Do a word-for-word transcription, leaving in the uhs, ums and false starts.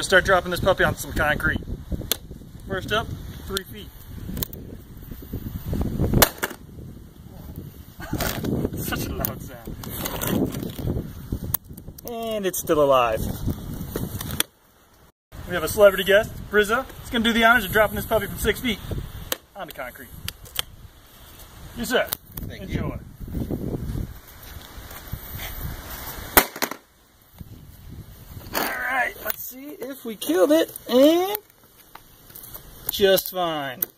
gonna start dropping this puppy on some concrete. First up, three feet. Such a loud sound. And it's still alive. We have a celebrity guest, Brizza. He's gonna do the honors of dropping this puppy from six feet onto concrete. Yes, sir. Thank Enjoy. you. Alright, let's see if we killed it. And just fine.